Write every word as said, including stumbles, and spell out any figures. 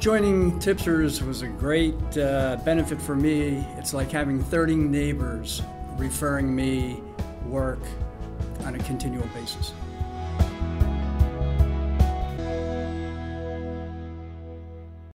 Joining Tipsters was a great uh, benefit for me. It's like having thirty neighbors referring me work on a continual basis.